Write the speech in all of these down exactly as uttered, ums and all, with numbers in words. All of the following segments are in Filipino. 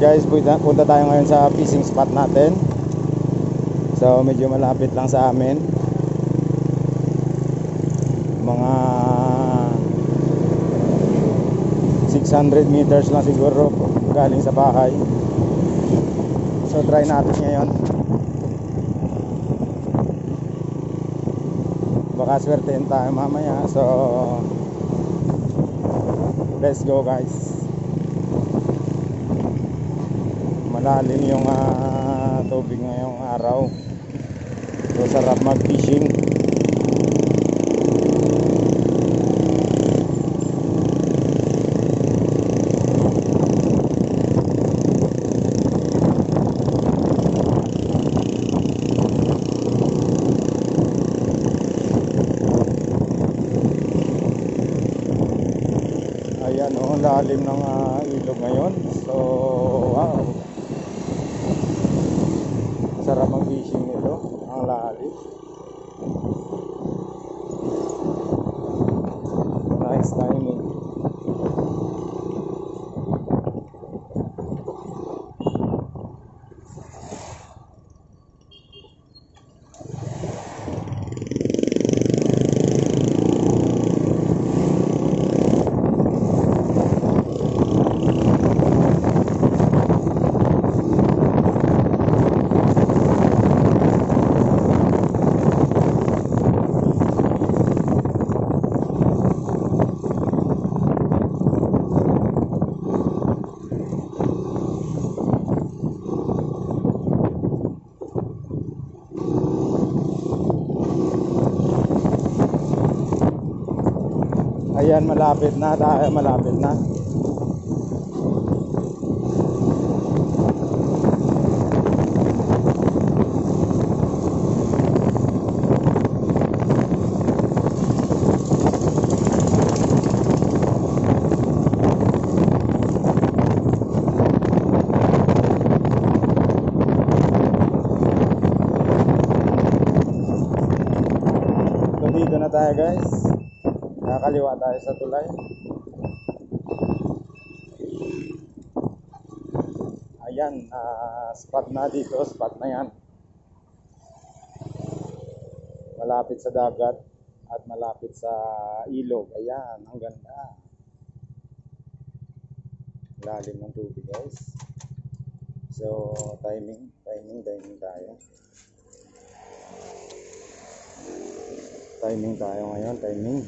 guys, punta, punta tayo ngayon sa fishing spot natin. So medyo malapit lang sa amin. Mga six hundred meters lang siguro galing sa bahay. So try natin ngayon. Baka swertein tayo mamaya. So let's go guys. Malalim yung uh, tubig ngayong araw. So sarap mag-fishing. Ayan o, oh, lalim ng uh, ilog ngayon. So wow, sarap mag-fishing nito, ang lalim. Nice timing. Ayan, malapit na tayo, malapit na. So dito na tayo guys. Nakakaliwa tayo sa tulay. Ayan, uh, spot na dito, spot na yan. Malapit sa dagat at malapit sa ilog. Ayan, ang ganda. Lalim ng tubig guys. So timing, timing, timing tayo. Timing tayo ngayon, timing.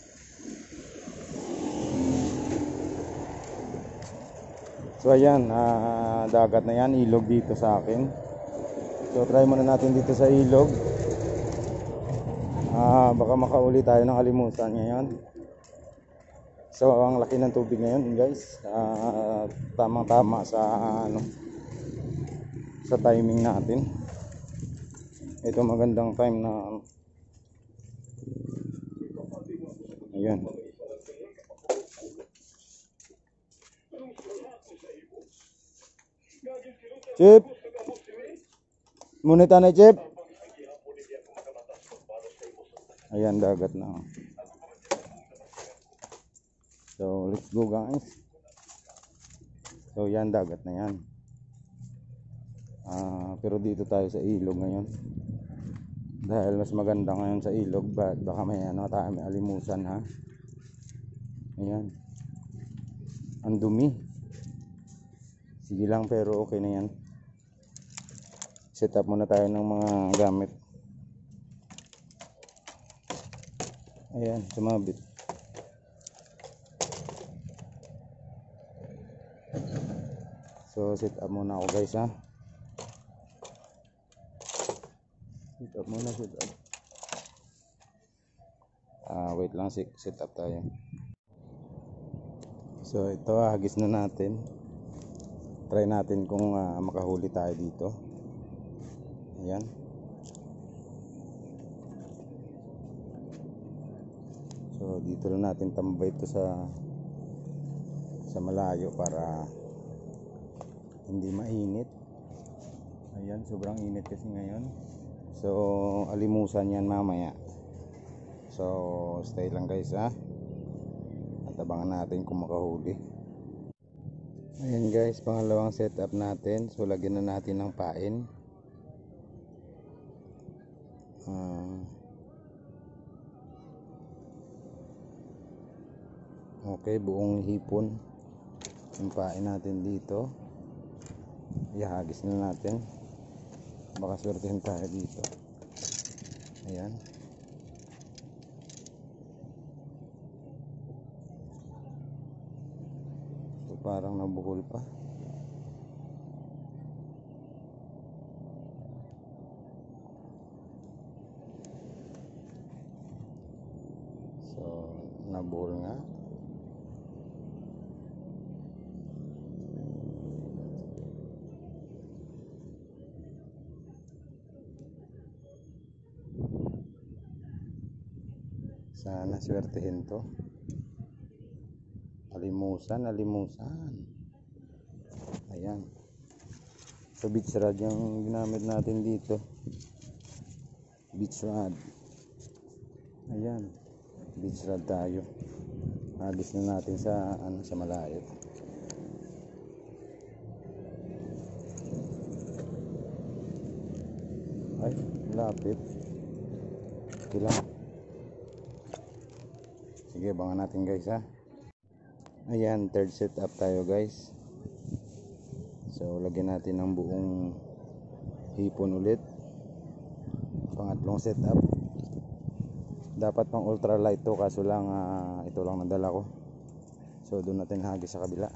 So ayan, uh, dagat na yan, ilog dito sa akin. So try muna natin dito sa ilog. uh, Baka makauli tayo ng halimusan ngayon. So ang laki ng tubig ngayon guys. uh, Tamang tama sa ano, sa timing natin. Ito magandang time na ayan. Chip, munita na Chip. Ayan, dagat na. So let's go guys. So yan, dagat na yan. uh, Pero dito tayo sa ilog ngayon. Dahil mas maganda ngayon sa ilog. But baka may ano tayo, may alimusan ha. Ayan, ang dumi. Sige lang, pero okay na yan. Set up muna tayo ng mga gamit. Ayan, sumabit. So set up muna ako guys ha. Set up muna, set up. Ah, wait lang, set up tayo. So ito, hagis na natin. Try natin kung uh, makahuli tayo dito. Ayan. So dito lang natin tambay ito sa sa malayo para hindi mainit. Ayan, sobrang init kasi ngayon. So alimusan yan mamaya. So stay lang guys ha. At abangan natin kung makahuli. Ayan guys, pangalawang setup natin. So lagyan na natin ng pain. uh, okay, buong hipon yung pain natin dito. Ihagis na natin, baka swertihin tayo dito. Ayan. So parang nabukol pa. So nabukol nga. Sana swertihin to. Alimusan, alimusan. Ayan. So beach rod yung ginamit natin dito. Beach rod. Ayan. Beach rod tayo. Agis na natin sa ano, sa malayo. Ay, lapit. Kailang. Sige, abangan natin guys ha. Ayan, third setup tayo guys. So lagyan natin ng buong hipon ulit. Pangatlong setup. Dapat pang ultralight to, kaso lang uh, ito lang nadala ko. So doon natin hagis sa kabila.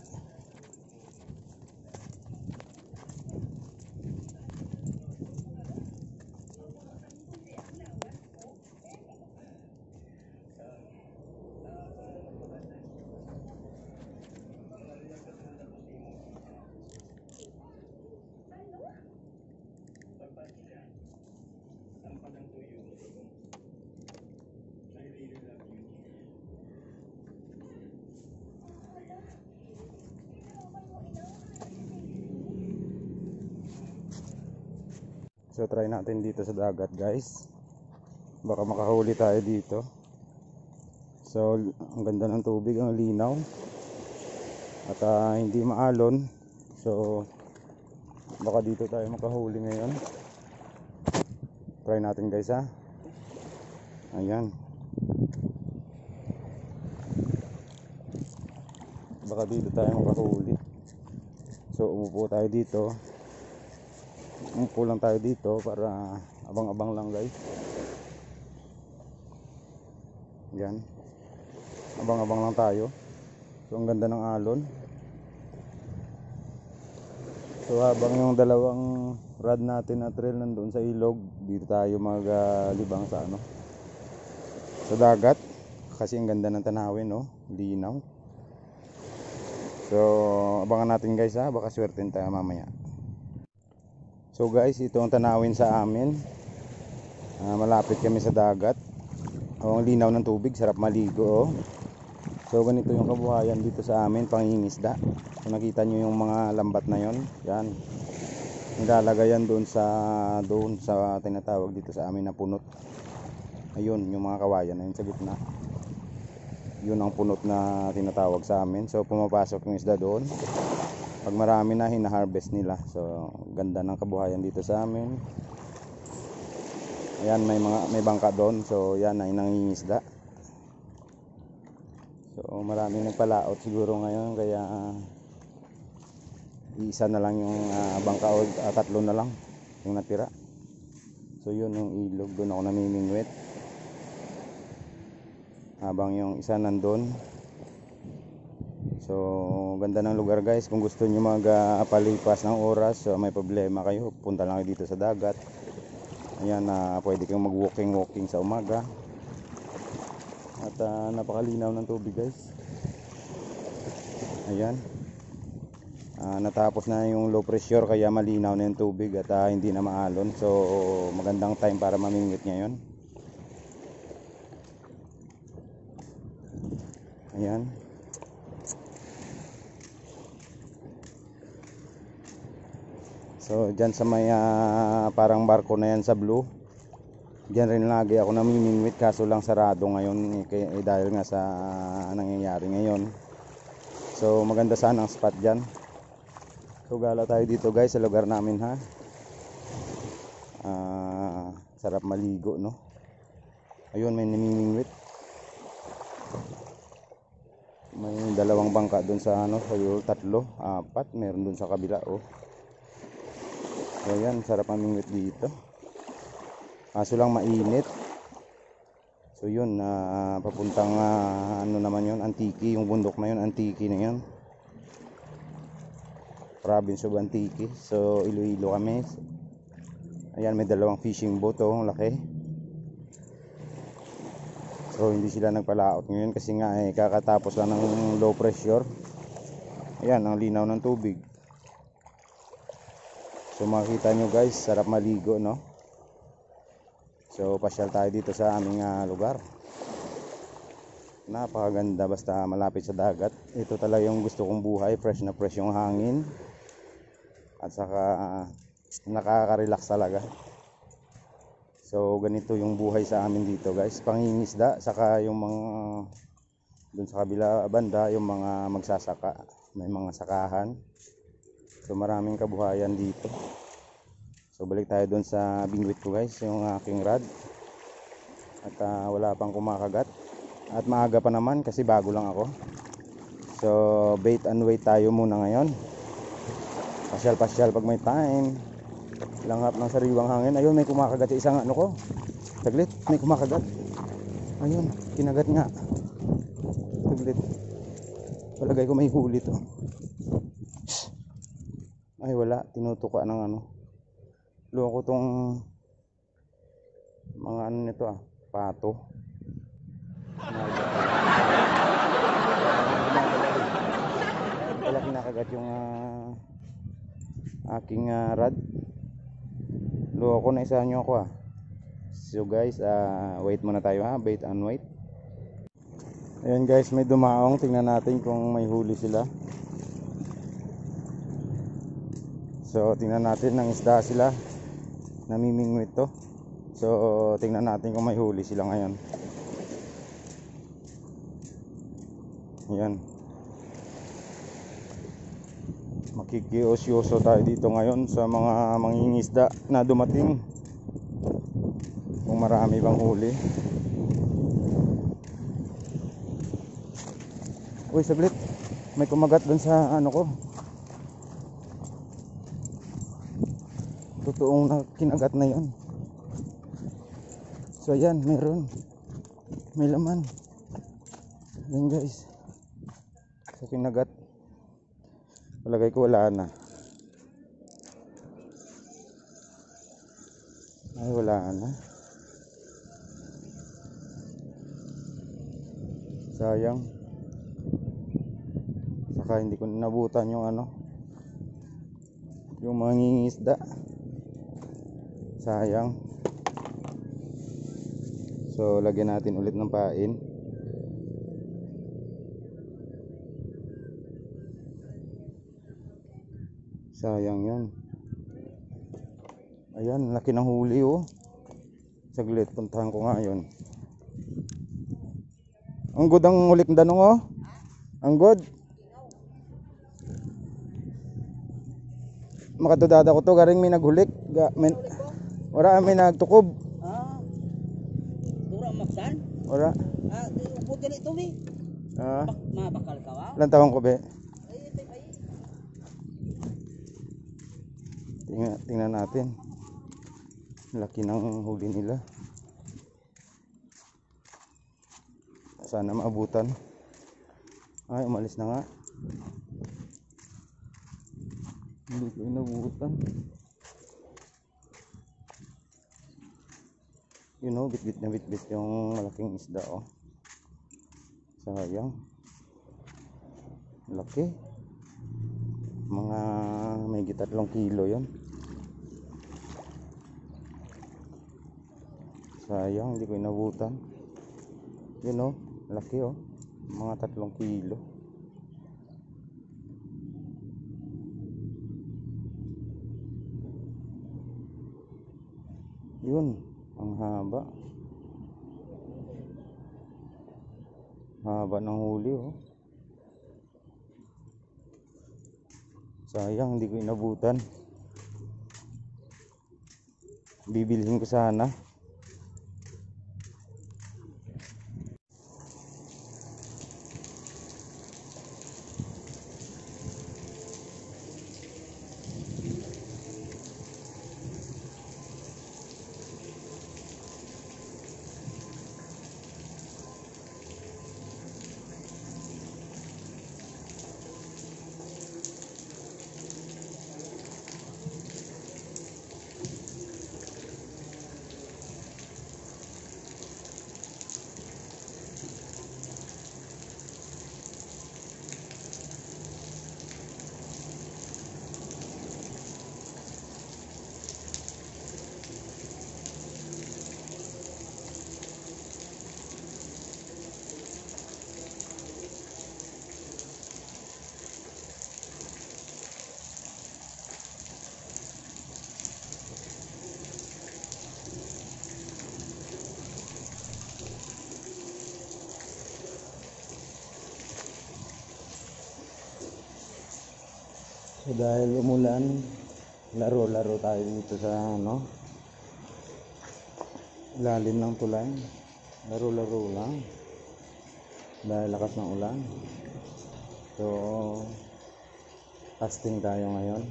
So try natin dito sa dagat guys, baka makahuli tayo dito. So ang ganda ng tubig, ang linaw at uh, hindi maalon. So baka dito tayo makahuli ngayon. Try natin guys ha. Ayan, baka dito tayo makahuli. So umupo tayo dito. Umupo lang tayo dito para abang-abang lang guys. Yan, abang-abang lang tayo. So ang ganda ng alon. So habang yung dalawang rod natin na trail nandun sa ilog, dito tayo maglibang uh, sa ano, sa dagat. Kasi ang ganda ng tanawin, no? Linaw. So abangan natin guys ha, baka swertin tayo mamaya. So guys, ito ang tanawin sa amin. uh, Malapit kami sa dagat. Oh, ang linaw ng tubig, sarap maligo oh. So ganito yung kabuhayan dito sa amin, pangingisda. Kung nakita nyo yung mga lambat na yon, yan, nilalagay yan doon sa doon sa tinatawag dito sa amin na punot. Ayun, yung mga kawayan na yun sa gitna, yun ang punot na tinatawag sa amin. So pumapasok yung isda doon. Pag marami na, hina-harvest nila. So ganda ng kabuhayan dito sa amin. Ayan, may mga may bangka doon. So yan ay nangingisda. So maraming nagpalaot siguro ngayon, kaya uh, isa na lang yung uh, bangka o uh, tatlo na lang yung natira. So yun yung ilog, doon ako namimingwit habang yung isa nandun. So ganda ng lugar guys. Kung gusto nyo magpalipas uh, ng oras, so may problema kayo, punta lang kayo dito sa dagat. Ayan, uh, pwede kayong mag walking walking sa umaga. At uh, napakalinaw ng tubig guys. Ayan, uh, natapos na yung low pressure, kaya malinaw na yung tubig at uh, hindi na maalon. So magandang time para mamingwit ngayon. Ayan. So dyan sa may uh, parang barko na yan sa blue, dyan rin lagi ako namimingwit, kaso lang sarado ngayon eh, eh, dahil nga sa uh, nangyayari ngayon. So maganda sana ang spot dyan. So gala tayo dito guys sa lugar namin ha. Ah, sarap maligo no. Ayun, may namimingwit. May dalawang bangka doon sa ano, sayo tatlo, apat, meron doon sa kabila oh. So ayan, sarap mamingwit dito. Kaso lang mainit. So yun, uh, papuntang uh, ano naman yun, Antique, yung bundok na yun, Antique na yun. Province of Antique. So Iloilo kami. Ayan, may dalawang fishing boat oh, laki. So hindi sila nagpalaot ngayon kasi nga eh, kakatapos lang ng low pressure. Ayan, ang linaw ng tubig. So makikita nyo guys, sarap maligo no. So pasyal tayo dito sa aming uh, lugar. Napakaganda basta malapit sa dagat. Ito talaga yung gusto kong buhay, fresh na fresh yung hangin. At saka uh, nakaka-relax talaga. So ganito yung buhay sa amin dito guys, pangingisda, saka yung mga dun sa kabila banda yung mga magsasaka, may mga sakahan. So maraming kabuhayan dito. So balik tayo dun sa bingwit ko guys, yung aking rod. At uh, wala pang kumakagat. At maaga pa naman kasi bago lang ako. So bait and wait tayo muna ngayon. Pasyal-pasyal pag may time. Langhap ng sariwang hangin. Ayun, may kumakagat sa isang ano ko. Saglit, may kumakagat. Ayun, kinagat nga. Saglit. Palagay ko may huli to. Ay wala, tinutuka ng ano. Loko tong mga ano nito ah, pato. Wala kinakagat yung uh, aking uh, rod. Loko na isa nyo ako ah. So guys, uh, wait muna tayo ha, bait and wait. Ayan guys, may dumaong, tingnan natin kung may huli sila. So tingnan natin, ng isda sila, namimingwit to. So tingnan natin kung may huli sila ngayon. Ayan, makikiosyoso tayo dito ngayon sa mga mangingisda na dumating, kung marami bang huli. Uy, saglit, may kumagat dun sa ano ko. Totoong na kinagat na yon. So ayan, meron, may laman. Ayan guys, sa kinagat. Palagay ko wala na. Ay wala na. Sayang. Saka hindi ko nabutan yung ano, yung mangingisda. Sayang. So lagyan natin ulit ng pain. Sayang yun. Ayan, laki ng huli oh. Saglit, puntahan ko nga yun. Ang good ang hulik na danong oh. Ang good. Makatudada ko to, garing may naghulik. Ga, may, wala may nagtukob. Ah, dura maksan? Wala. Ah, upo dyan ito mi. Ah, Mabakal ka wa? ilang taon ko be? Ay, ay, ay. Tingnan, tingnan natin. Laki ng huli nila. Sana maabutan. Ay, umalis na nga. Hindi ko inabutan. You know, bit-bit na bit-bit yung malaking isda oh. Sayang. Laki. Mga may tatlong kilo yon. Sayang, hindi ko inabutan. You know, laki oh. Mga tatlong kilo. Yun, ang haba. Haba ng huli oh. Sayang, hindi ko inabutan. Bibilhin ko sana. So dahil umulan, laro-laro tayo dito sa ano, ilalim ng tulay. Laro-laro lang dahil lakas ng ulan. So casting tayo ngayon.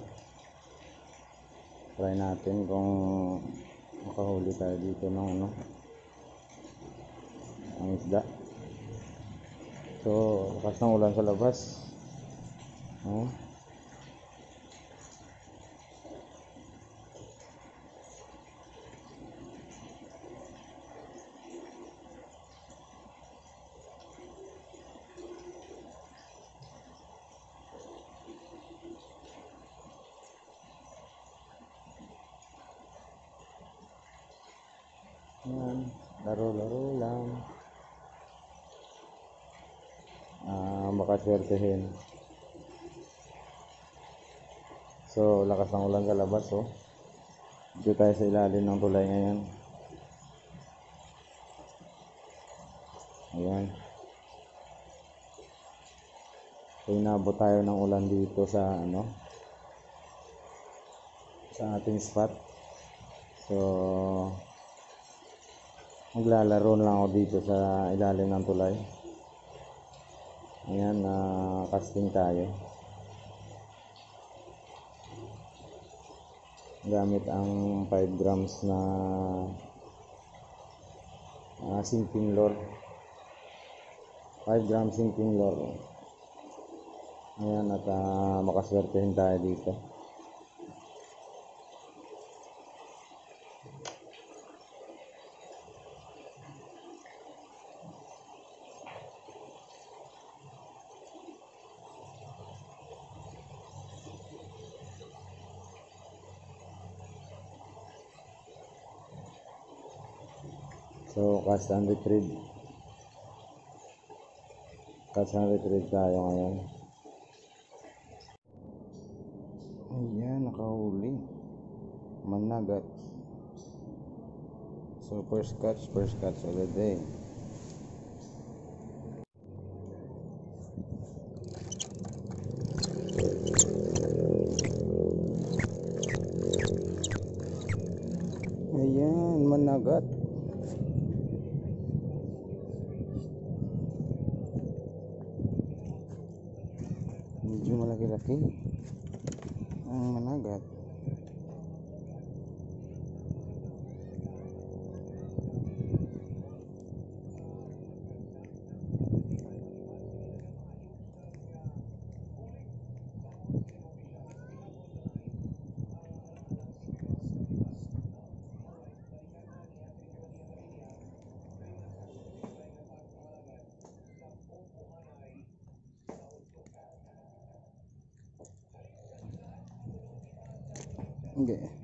Try natin kung makahuli tayo dito ng ano, ang isda. So lakas ng ulan sa labas. Oh. Yan, laro-laro lang. Ah, makaswertehin. So, lakas ng ulan sa labas, oh. Dito tayo sa ilalim ng tulay ngayon. Ayan. So, inabot tayo ng ulan dito sa ano, sa ating spot. So, maglalaro lang ako dito sa ilalim ng tulay. Ayan, na uh, casting tayo gamit ang five grams na uh, sinking lure. Five grams sinking lure. Ayan, at uh, makaswertehin tayo dito. So, cast and retrieve. Cast and retrieve tayo ngayon. Ayan, nakahuli. Managat. So, first catch, first catch of the day. Ayan, managat. Medyo malaki-laki ang managat. Okay.